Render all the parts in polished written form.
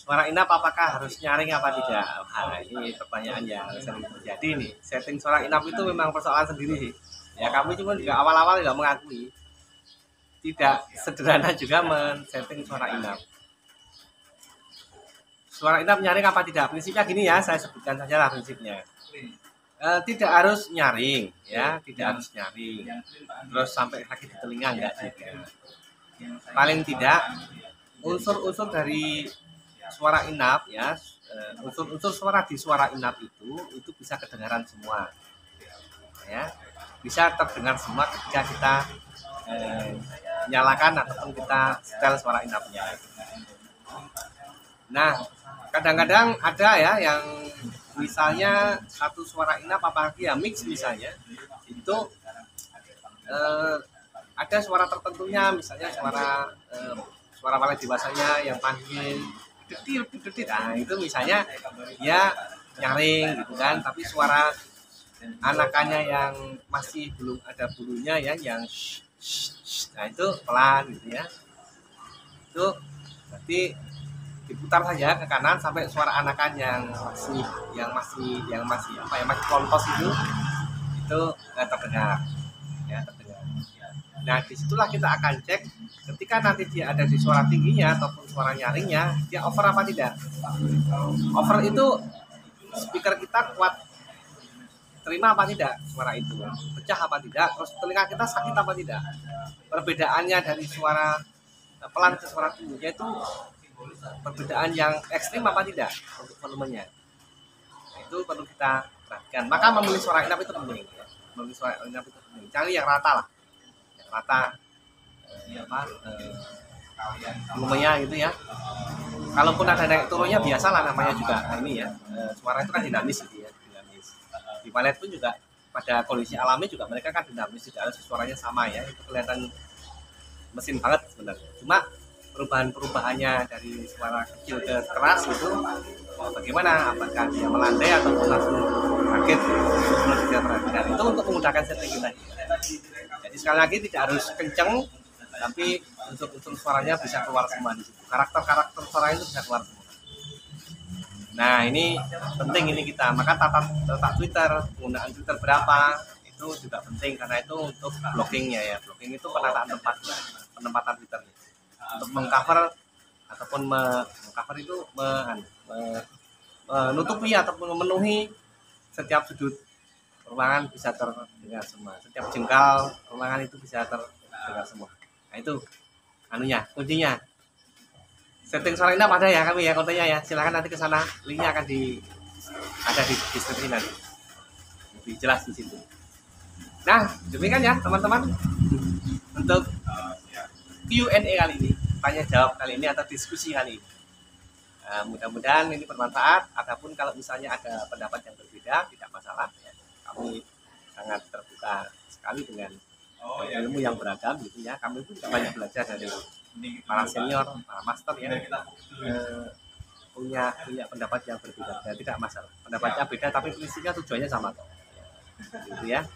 Suara inap apakah harus nyaring apa tidak? Nah, ini pertanyaan yang sering terjadi nih. Setting suara inap itu memang persoalan sendiri sih. Ya kami cuma juga awal-awal juga mengakui tidak sederhana juga men-setting suara inap. Suara inap nyaring apa tidak? Prinsipnya gini ya, saya sebutkan saja lah prinsipnya. Tidak harus nyaring, ya, tidak harus nyaring. Terus sampai sakit di telinga enggak juga. Paling tidak unsur-unsur dari suara inap ya, unsur-unsur suara di suara inap itu bisa kedengaran semua, ya, bisa terdengar semua ketika kita nyalakan ataupun kita setel suara inapnya. Nah, kadang-kadang ada ya yang misalnya satu suara inap apalagi ya mix misalnya itu ada suara tertentunya, misalnya suara walet dewasanya yang panggil detil, nah itu misalnya ya nyaring gitu kan, tapi suara anakannya yang masih belum ada bulunya ya yang nah itu pelan gitu ya, itu berarti diputar saja ke kanan sampai suara anakan yang masih kontos itu terdengar ya, terdengar. Nah disitulah kita akan cek ketika nanti dia ada di suara tingginya ataupun suara nyaringnya, dia over apa tidak. Over itu speaker kita kuat terima apa tidak suara itu, pecah apa tidak, terus telinga kita sakit apa tidak. Perbedaannya dari suara pelan ke suara tingginya itu perbedaan yang ekstrim apa tidak untuk volumenya. Nah, itu perlu kita perhatikan. Maka memilih suara inap itu penting ya. Memilih suara inap itu penting. Cari yang rata lah, yang rata volumenya gitu ya. Kalaupun ada naik turunnya biasalah namanya juga. Nah, ini ya suara itu kan dinamis gitu ya, dinamis. Di walet pun juga pada kondisi alami juga mereka kan dinamis, tidak harus suaranya sama ya. Itu kelihatan mesin banget sebenarnya. Cuma perubahannya dari suara kecil ke keras itu bagaimana, apakah dia melandai atau langsung kaget, perlu kita perhatikan. Itu untuk memudahkan setting kita. Jadi sekali lagi tidak harus kenceng, tapi unsur suaranya bisa keluar semua di situ. Karakter suara itu bisa keluar semua. Nah ini penting ini kita, maka tata Twitter, penggunaan Twitter berapa itu juga penting karena itu untuk blockingnya ya. Blocking itu penataan penempatan Twitternya. Untuk mengcover ataupun mengcover itu menutupi ataupun memenuhi setiap sudut ruangan bisa terdengar semua, setiap jengkal ruangan itu bisa terdengar semua. Nah itu kuncinya. Setting suara inap ada ya kami ya, kontennya ya, silakan nanti ke sana, linknya akan ada di deskripsi nanti, lebih jelas di situ. Nah demikian ya teman-teman untuk Q&A kali ini, tanya jawab kali ini atau diskusi kali ini. Mudah-mudahan ini bermanfaat. Adapun kalau misalnya ada pendapat yang berbeda tidak masalah ya. Kami sangat terbuka sekali dengan ilmu yang beragam gitu ya. Kami pun juga banyak belajar dari para senior, para master ya. Punya pendapat yang berbeda, ya, tidak masalah. Pendapatnya beda tapi prinsipnya tujuannya sama kok. Gitu ya.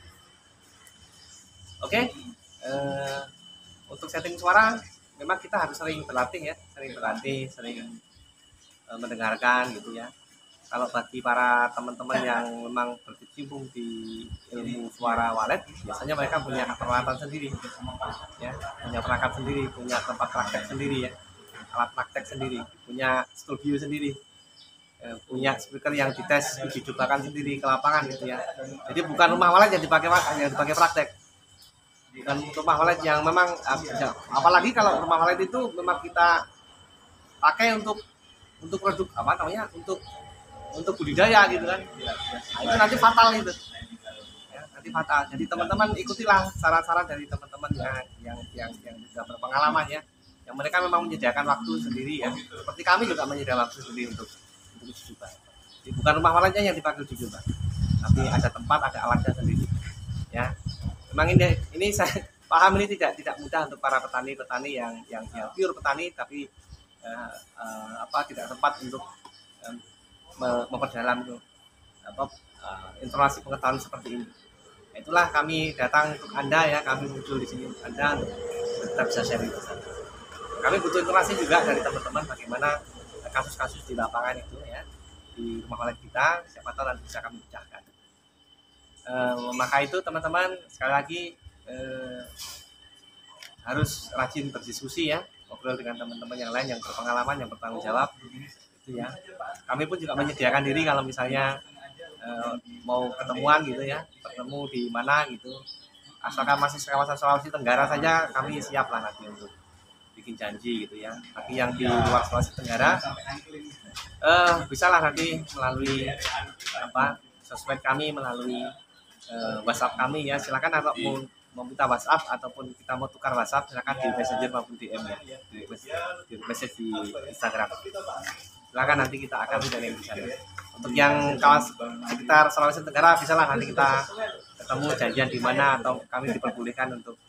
Oke. Untuk setting suara memang kita harus sering berlatih ya, sering mendengarkan gitu ya. Kalau bagi para teman-teman yang memang berkecimpung di ilmu suara walet, biasanya mereka punya peralatan sendiri ya, punya perangkat sendiri, punya tempat praktek sendiri ya, alat praktek sendiri, punya studio sendiri, punya speaker yang dites uji cobakan sendiri ke lapangan gitu ya. Jadi bukan rumah walet yang dipakai praktek, bukan rumah walet yang memang apalagi kalau rumah walet itu memang kita pakai untuk produk untuk budidaya gitu kan. Nah, itu nanti fatal gitu ya, nanti fatal. Jadi teman-teman ikutilah saran-saran dari teman-teman yang sudah berpengalaman ya, yang mereka memang menyediakan waktu sendiri ya, seperti kami juga menyediakan waktu sendiri untuk uji coba. Jadi bukan rumah waletnya yang dipakai uji coba, tapi ada tempat, ada alatnya sendiri ya. Memang ini saya paham ini tidak mudah untuk para petani yang pure petani, tapi tidak tempat untuk memperdalam informasi pengetahuan seperti ini. Itulah kami datang untuk Anda ya, kami muncul di sini untuk Anda, kita bisa sharing bersama. Kami butuh informasi juga dari teman-teman bagaimana kasus-kasus di lapangan itu ya, di rumah wallet kita, siapa tahu nanti bisa kami pecahkan. Maka itu teman-teman sekali lagi harus rajin berdiskusi ya, ngobrol dengan teman-teman yang lain yang berpengalaman, yang bertanggung jawab gitu ya. Kami pun juga menyediakan diri kalau misalnya mau ketemuan gitu ya, bertemu di mana gitu, asalkan masih kawasan Sulawesi Tenggara saja kami siap lah nanti untuk bikin janji gitu ya. Tapi yang di luar Sulawesi Tenggara bisa lah nanti melalui sosmed kami, melalui WhatsApp kami ya. Silakan atau mau minta WhatsApp ataupun kita mau tukar WhatsApp, silakan di Messenger maupun DM ya, di message di Instagram. Silakan nanti kita akan tidak yang di sana. Untuk yang kawasan sekitar Sulawesi Tenggara bisa lah nanti kita ketemu janjian di mana, atau kami diperbolehkan untuk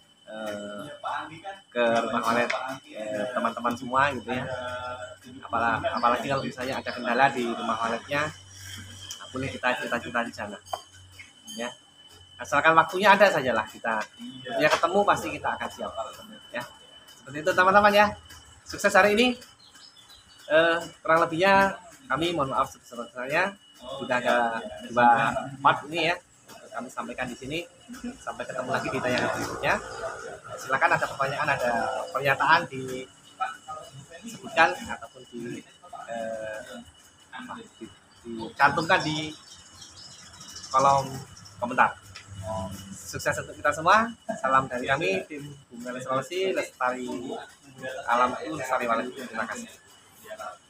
ke rumah wallet teman-teman semua gitu ya. Apalagi kalau misalnya ada kendala di rumah walletnya, boleh kita cerita-cerita di sana ya. Asalkan waktunya ada sajalah, kita ya ketemu pasti kita akan siap ya. Seperti itu teman-teman ya. Sukses hari ini. Kurang lebihnya kami mohon maaf sebesar-besarnya. Sudah ada 2 part ini ya kami sampaikan di sini. Sampai ketemu lagi di tayangan berikutnya. Silakan ada pertanyaan, ada pernyataan disebutkan ataupun dicantumkan di kolom komentar. Sukses untuk kita semua. Salam dari kami tim Bumi Sulawesi, Lestari Alam Lestari Wallet. Terima kasih.